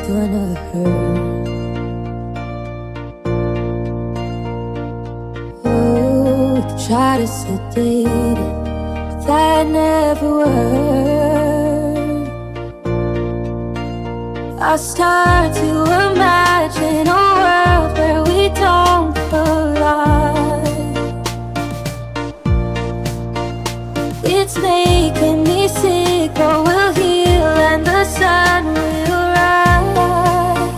gonna hurt. Oh, we could try to sedate it, but that never worked. I start to imagine a world where we don't collide. It's making me sick, but we'll heal and the sun will rise.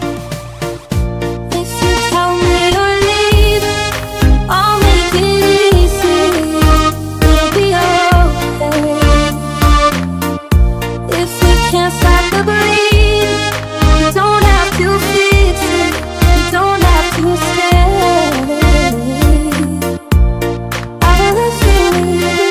If you tell me you're leaving, I'll make it easy. It'll be okay. If we can't stop the bleeding, you don't have to fix it, you don't have to stay. I love you.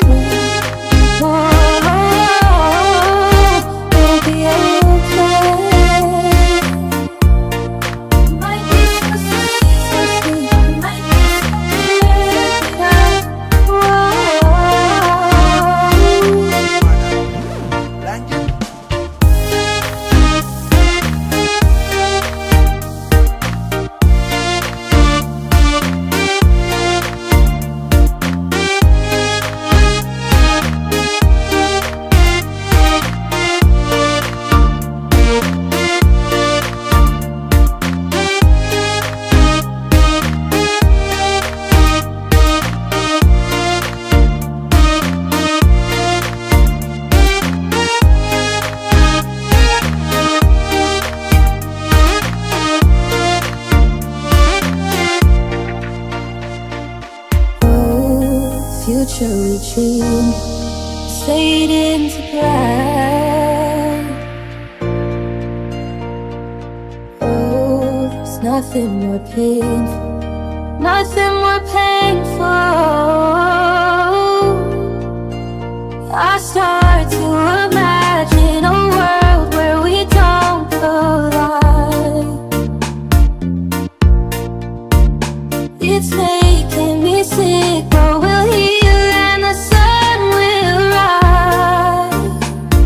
Future we dreamed fade into black. Oh, there's nothing more painful, nothing more painful. I start to imagine a world where we don't collide. It's making me sick, but we'll heal and the sun will rise.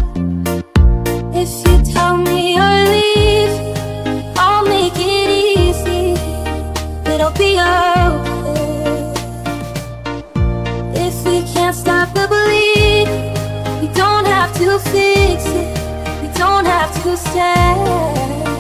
If you tell me you're leaving, I'll make it easy. It'll be okay. If we can't stop the bleeding, we don't have to fix it, we don't have to stay.